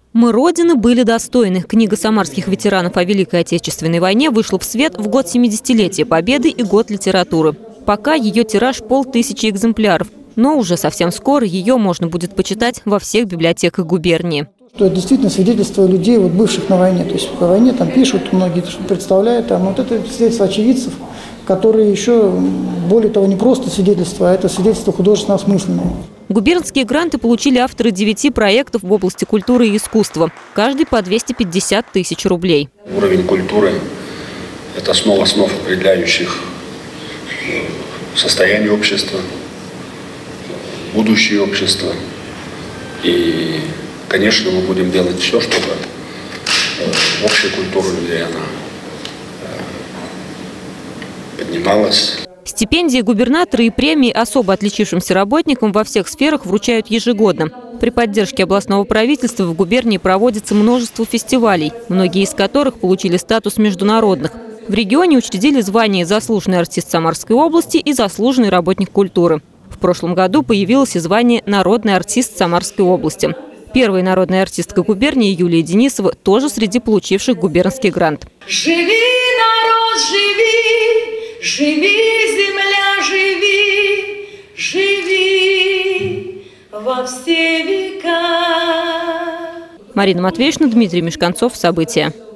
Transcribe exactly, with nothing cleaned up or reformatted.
«Мы Родины были достойны». Книга самарских ветеранов о Великой Отечественной войне вышла в свет в год семидесятилетия Победы и год литературы. Пока ее тираж полтысячи экземпляров, но уже совсем скоро ее можно будет почитать во всех библиотеках губернии. Это действительно свидетельство людей, вот, бывших на войне. То есть по войне там пишут, многие представляют, а вот это свидетельство очевидцев, которые еще, более того, не просто свидетельство, а это свидетельство художественно-осмысленное. Губернские гранты получили авторы девяти проектов в области культуры и искусства. Каждый по двести пятьдесят тысяч рублей. Уровень культуры – это основа основ, определяющих состояние общества, будущее общества. И, конечно, мы будем делать все, чтобы общая культура людей, она поднималась. Стипендии губернатора и премии особо отличившимся работникам во всех сферах вручают ежегодно. При поддержке областного правительства в губернии проводится множество фестивалей, многие из которых получили статус международных. В регионе учредили звание «Заслуженный артист Самарской области» и «Заслуженный работник культуры». В прошлом году появилось и звание «Народный артист Самарской области». Первая народная артистка губернии Юлия Денисова тоже среди получивших губернский грант. Живи, народ, живи, живи, земля, живи, живи во все века. Марина Матвеевна, Дмитрий Мешканцов. События.